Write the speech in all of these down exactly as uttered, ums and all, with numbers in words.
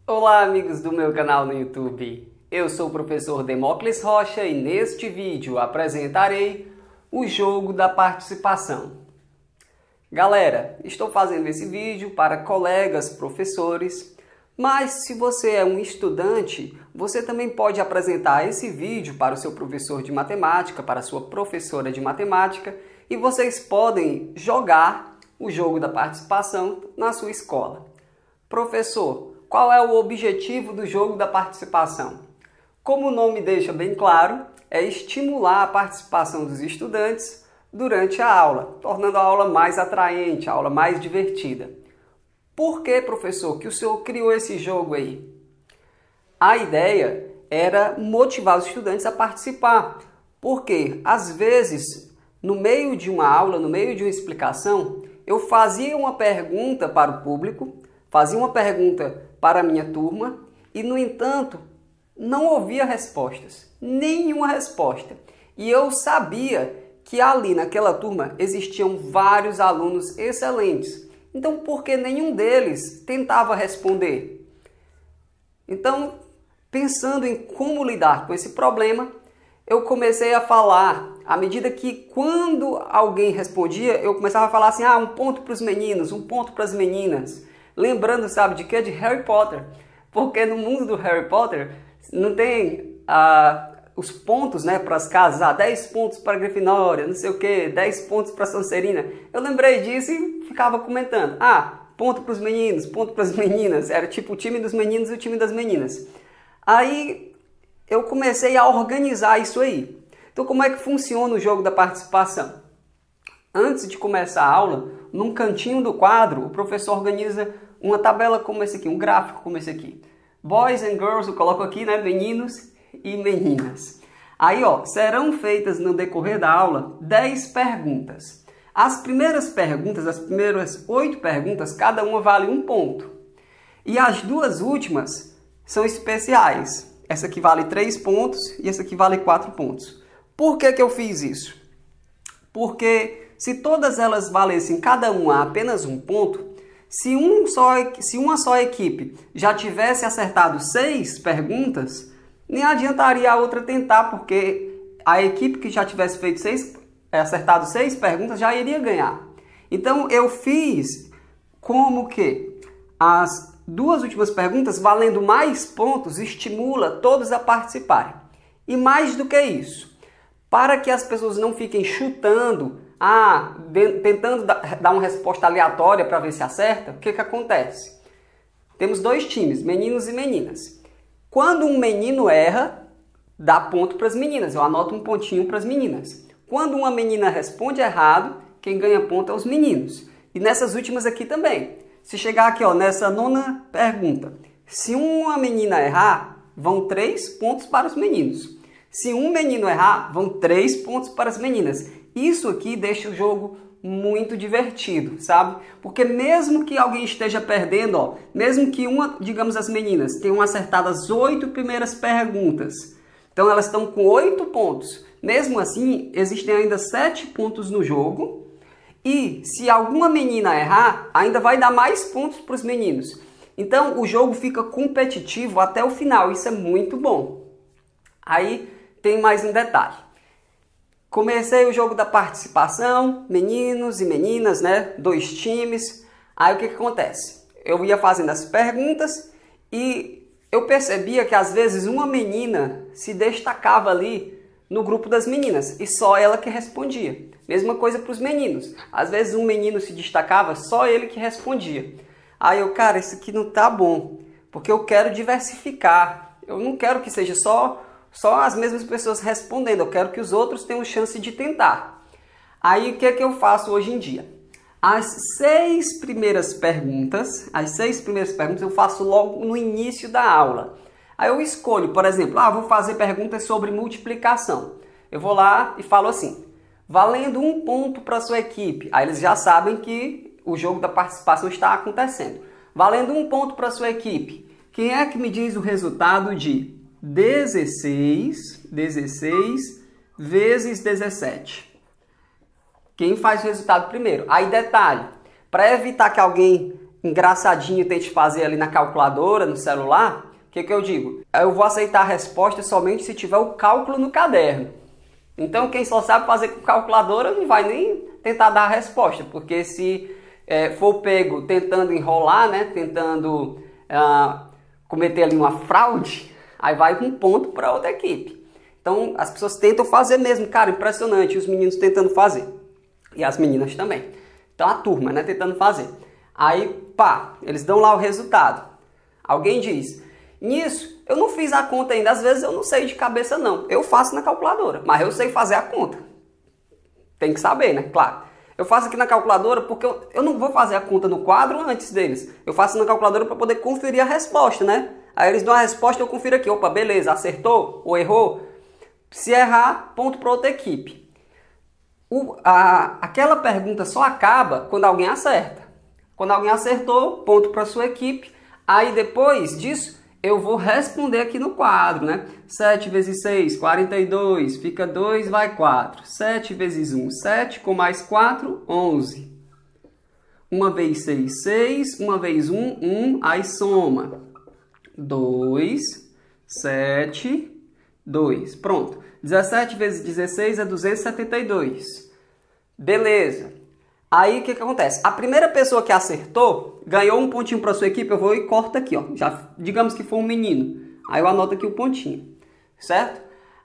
Olá, amigos do meu canal no YouTube. Eu sou o professor Demócles Rocha e neste vídeo apresentarei o jogo da participação. Galera, estou fazendo esse vídeo para colegas professores, mas se você é um estudante, você também pode apresentar esse vídeo para o seu professor de matemática, para a sua professora de matemática, e vocês podem jogar o jogo da participação na sua escola. Professor, qual é o objetivo do jogo da participação? Como o nome deixa bem claro, é estimular a participação dos estudantes durante a aula, tornando a aula mais atraente, a aula mais divertida. Por que, professor, que o senhor criou esse jogo aí? A ideia era motivar os estudantes a participar, porque às vezes, no meio de uma aula, no meio de uma explicação, eu fazia uma pergunta para o público, fazia uma pergunta para a minha turma e, no entanto, não ouvia respostas, nenhuma resposta. E eu sabia que ali naquela turma existiam vários alunos excelentes. Então, por que nenhum deles tentava responder? Então, pensando em como lidar com esse problema, eu comecei a falar, à medida que quando alguém respondia, eu começava a falar assim, ah, um ponto para os meninos, um ponto para as meninas. Lembrando, sabe de quê? De Harry Potter. Porque no mundo do Harry Potter não tem ah, os pontos, né, para as casas, ah, dez pontos para a Grifinória, não sei o quê, dez pontos para a Sonserina. Eu lembrei disso e ficava comentando. Ah, ponto para os meninos, ponto para as meninas. Era tipo o time dos meninos e o time das meninas. Aí eu comecei a organizar isso aí. Então, como é que funciona o jogo da participação? Antes de começar a aula, num cantinho do quadro, o professor organiza uma tabela como esse aqui, um gráfico como esse aqui. Boys and girls, eu coloco aqui, né, meninos e meninas. Aí, ó, serão feitas no decorrer da aula dez perguntas. As primeiras perguntas, as primeiras oito perguntas, cada uma vale um ponto. E as duas últimas são especiais. Essa aqui vale três pontos e essa aqui vale quatro pontos. Por que que eu fiz isso? Porque se todas elas valessem cada uma apenas um ponto, se, um só, se uma só equipe já tivesse acertado seis perguntas, nem adiantaria a outra tentar, porque a equipe que já tivesse feito seis, acertado seis perguntas já iria ganhar. Então eu fiz como que as duas últimas perguntas, valendo mais pontos, estimula todos a participarem. E mais do que isso, para que as pessoas não fiquem chutando, ah, de, tentando dar uma resposta aleatória para ver se acerta, o que que acontece? Temos dois times, meninos e meninas. Quando um menino erra, dá ponto para as meninas. Eu anoto um pontinho para as meninas. Quando uma menina responde errado, quem ganha ponto é os meninos. E nessas últimas aqui também. Se chegar aqui, ó, nessa nona pergunta, se uma menina errar, vão três pontos para os meninos. Se um menino errar, vão três pontos para as meninas. Isso aqui deixa o jogo muito divertido, sabe? Porque mesmo que alguém esteja perdendo, ó, mesmo que uma, digamos as meninas, tenham acertado as oito primeiras perguntas, então elas estão com oito pontos. Mesmo assim, existem ainda sete pontos no jogo. E se alguma menina errar, ainda vai dar mais pontos para os meninos. Então o jogo fica competitivo até o final, isso é muito bom. Aí tem mais um detalhe. Comecei o jogo da participação, meninos e meninas, né? Dois times. Aí o que que acontece? Eu ia fazendo as perguntas e eu percebia que às vezes uma menina se destacava ali no grupo das meninas e só ela que respondia. Mesma coisa para os meninos. Às vezes um menino se destacava, só ele que respondia. Aí eu, cara, isso aqui não tá bom, porque eu quero diversificar. Eu não quero que seja só, só as mesmas pessoas respondendo, eu quero que os outros tenham chance de tentar. Aí o que é que eu faço hoje em dia? As seis primeiras perguntas, as seis primeiras perguntas eu faço logo no início da aula. Aí eu escolho, por exemplo, ah, vou fazer perguntas sobre multiplicação. Eu vou lá e falo assim, valendo um ponto para a sua equipe. Aí eles já sabem que o jogo da participação está acontecendo. Valendo um ponto para a sua equipe. Quem é que me diz o resultado de dezesseis, dezesseis vezes dezessete? Quem faz o resultado primeiro? Aí detalhe, para evitar que alguém engraçadinho e tente fazer ali na calculadora, no celular, o que, que eu digo? Eu vou aceitar a resposta somente se tiver o cálculo no caderno. Então quem só sabe fazer com calculadora não vai nem tentar dar a resposta, porque se é, for pego tentando enrolar, né, tentando uh, cometer ali uma fraude, aí vai com um ponto para outra equipe. Então as pessoas tentam fazer mesmo, cara, impressionante, os meninos tentando fazer. E as meninas também. Então a turma, né, tentando fazer. Aí, pá, eles dão lá o resultado. Alguém diz, nisso, eu não fiz a conta ainda, às vezes eu não sei de cabeça não. Eu faço na calculadora, mas eu sei fazer a conta. Tem que saber, né? Claro. Eu faço aqui na calculadora porque eu, eu não vou fazer a conta no quadro antes deles. Eu faço na calculadora para poder conferir a resposta, né? Aí eles dão a resposta e eu confiro aqui. Opa, beleza, acertou ou errou? Se errar, ponto para outra equipe. O, a, aquela pergunta só acaba quando alguém acerta. Quando alguém acertou, ponto para sua equipe. Aí depois disso, eu vou responder aqui no quadro, né? sete vezes seis, quarenta e dois. Fica dois, vai quatro. sete vezes um, sete. Com mais quatro, onze. uma vez seis, seis. uma vez um, um. Aí soma. dois, sete, dois. Pronto. dezessete vezes dezesseis é duzentos e setenta e dois. Beleza. Aí o que, que acontece? A primeira pessoa que acertou ganhou um pontinho para sua equipe. Eu vou e corto aqui, ó. Já, digamos que foi um menino. Aí eu anoto aqui o pontinho, certo?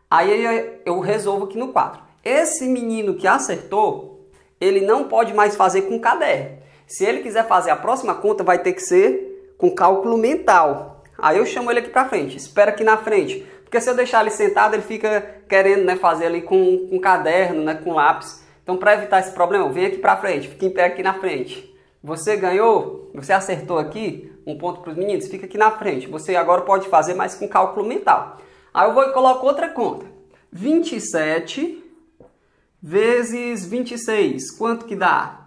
Aí eu resolvo aqui no quadro. Esse menino que acertou, ele não pode mais fazer com caderno. Se ele quiser fazer a próxima conta, vai ter que ser com cálculo mental. Aí eu chamo ele aqui para frente. Espera aqui na frente. Porque se eu deixar ele sentado, ele fica querendo, né, fazer ali com, com caderno, né, com lápis. Então, para evitar esse problema, vem aqui para frente, fica em pé aqui na frente. Você ganhou, você acertou aqui, um ponto para os meninos, fica aqui na frente. Você agora pode fazer mais com cálculo mental. Aí eu vou e coloco outra conta. vinte e sete vezes vinte e seis, quanto que dá?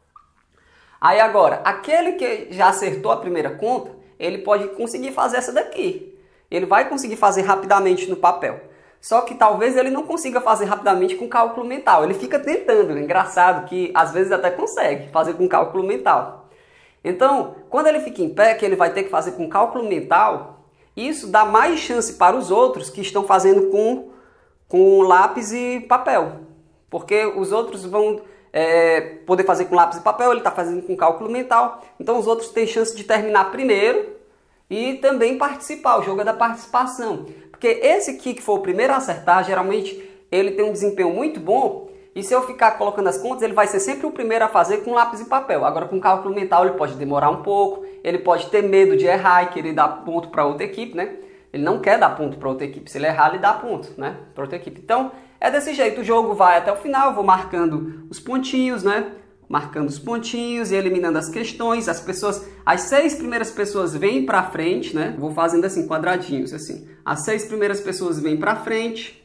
Aí agora, aquele que já acertou a primeira conta, ele pode conseguir fazer essa daqui. Ele vai conseguir fazer rapidamente no papel. Só que talvez ele não consiga fazer rapidamente com cálculo mental. Ele fica tentando. É engraçado que às vezes até consegue fazer com cálculo mental. Então, quando ele fica em pé, que ele vai ter que fazer com cálculo mental, isso dá mais chance para os outros que estão fazendo com, com lápis e papel. Porque os outros vão é, poder fazer com lápis e papel, ele está fazendo com cálculo mental. Então os outros têm chance de terminar primeiro e também participar. O jogo é da participação. Porque esse aqui que for o primeiro a acertar, geralmente ele tem um desempenho muito bom. E se eu ficar colocando as contas, ele vai ser sempre o primeiro a fazer com lápis e papel. Agora com cálculo mental ele pode demorar um pouco. Ele pode ter medo de errar e querer dar ponto para outra equipe, né? Ele não quer dar ponto para outra equipe. Se ele errar, ele dá ponto, né, para outra equipe. Então é desse jeito. O jogo vai até o final. Eu vou marcando os pontinhos, né? Marcando os pontinhos e eliminando as questões. As pessoas, as seis primeiras pessoas vêm para frente, né? Vou fazendo assim, quadradinhos, assim. As seis primeiras pessoas vêm para frente,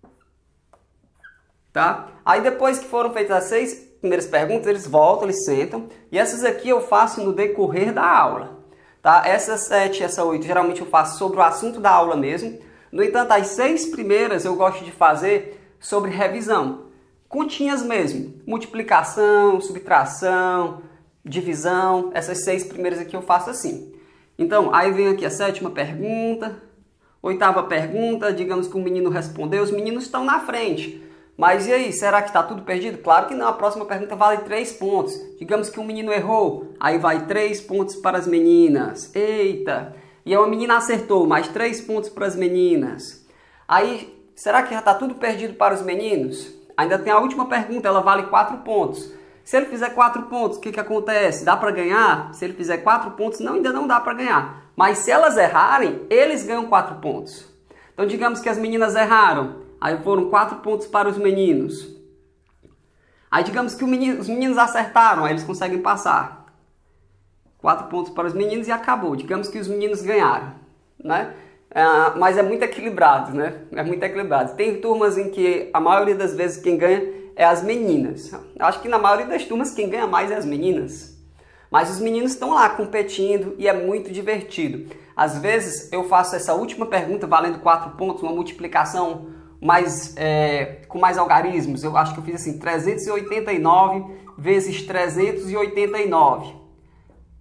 tá? Aí depois que foram feitas as seis primeiras perguntas, eles voltam, eles sentam. E essas aqui eu faço no decorrer da aula, tá? Essas sete e essa oito, geralmente eu faço sobre o assunto da aula mesmo. No entanto, as seis primeiras eu gosto de fazer sobre revisão. Continhas mesmo, multiplicação, subtração, divisão, essas seis primeiras aqui eu faço assim. Então, aí vem aqui a sétima pergunta, oitava pergunta, digamos que o menino respondeu, os meninos estão na frente. Mas e aí, será que está tudo perdido? Claro que não, a próxima pergunta vale três pontos. Digamos que um menino errou, aí vai três pontos para as meninas. Eita! E uma menina acertou, mais três pontos para as meninas. Aí, será que já está tudo perdido para os meninos? Ainda tem a última pergunta, ela vale quatro pontos. Se ele fizer quatro pontos, o que, que acontece? Dá para ganhar? Se ele fizer quatro pontos, não, ainda não dá para ganhar. Mas se elas errarem, eles ganham quatro pontos. Então, digamos que as meninas erraram. Aí foram quatro pontos para os meninos. Aí, digamos que menino, os meninos acertaram, aí eles conseguem passar. quatro pontos para os meninos e acabou. Digamos que os meninos ganharam, né? Uh, mas é muito equilibrado, né? É muito equilibrado. Tem turmas em que a maioria das vezes quem ganha é as meninas. Acho que na maioria das turmas quem ganha mais é as meninas. Mas os meninos estão lá competindo e é muito divertido. Às vezes eu faço essa última pergunta valendo quatro pontos, uma multiplicação mais, é, com mais algarismos. Eu acho que eu fiz assim, trezentos e oitenta e nove vezes trezentos e oitenta e nove.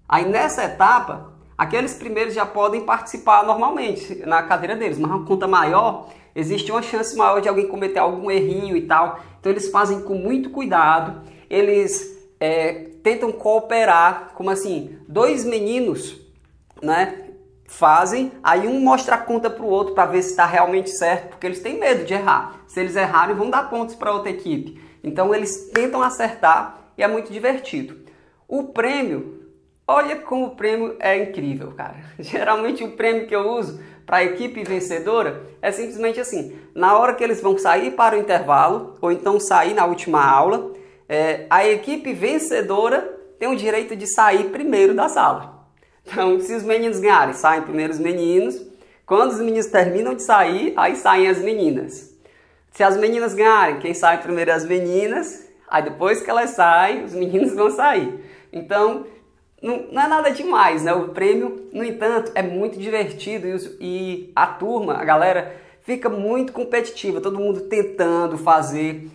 Aí nessa etapa, aqueles primeiros já podem participar normalmente na cadeira deles, mas uma conta maior, existe uma chance maior de alguém cometer algum errinho e tal. Então eles fazem com muito cuidado, eles é, tentam cooperar, como assim, dois meninos, né, fazem, aí um mostra a conta para o outro para ver se está realmente certo, porque eles têm medo de errar. Se eles errarem, vão dar pontos para outra equipe. Então eles tentam acertar e é muito divertido. O prêmio, olha como o prêmio é incrível, cara. Geralmente o prêmio que eu uso para a equipe vencedora é simplesmente assim, na hora que eles vão sair para o intervalo, ou então sair na última aula, é, a equipe vencedora tem o direito de sair primeiro da sala. Então, se os meninos ganharem, saem primeiro os meninos. Quando os meninos terminam de sair, aí saem as meninas. Se as meninas ganharem, quem sai primeiro é as meninas. Aí depois que elas saem, os meninos vão sair. Então, não, não é nada demais, né? O prêmio, no entanto, é muito divertido. E, os, e a turma, a galera, fica muito competitiva. Todo mundo tentando fazer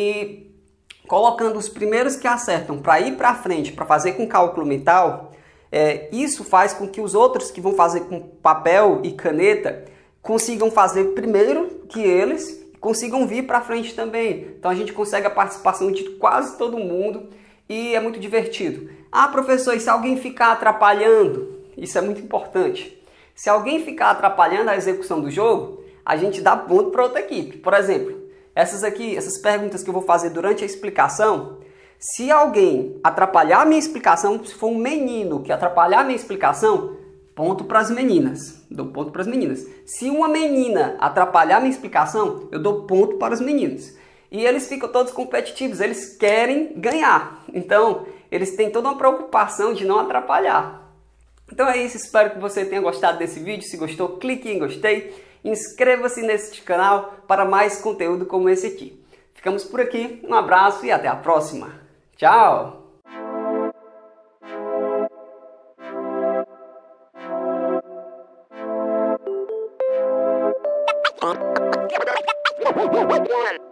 e colocando os primeiros que acertam para ir para frente, para fazer com cálculo mental. É, isso faz com que os outros que vão fazer com papel e caneta consigam fazer primeiro que eles e consigam vir para frente também. Então a gente consegue a participação de quase todo mundo e é muito divertido. Ah, professor, e se alguém ficar atrapalhando? Isso é muito importante. Se alguém ficar atrapalhando a execução do jogo, a gente dá ponto para outra equipe. Por exemplo, essas aqui, essas perguntas que eu vou fazer durante a explicação. Se alguém atrapalhar a minha explicação, se for um menino que atrapalhar a minha explicação, ponto para as meninas. Dou ponto para as meninas. Se uma menina atrapalhar a minha explicação, eu dou ponto para os meninos. E eles ficam todos competitivos, eles querem ganhar. Então, eles têm toda uma preocupação de não atrapalhar. Então é isso, espero que você tenha gostado desse vídeo. Se gostou, clique em gostei. Inscreva-se nesse canal para mais conteúdo como esse aqui. Ficamos por aqui, um abraço e até a próxima. Tchau! One.